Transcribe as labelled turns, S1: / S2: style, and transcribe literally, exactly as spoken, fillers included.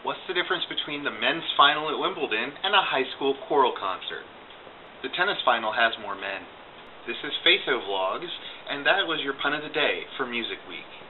S1: What's the difference between the men's final at Wimbledon and a high school choral concert? The tennis final has more men. This is FeitoVlogs, and that was your pun of the day for Music Week.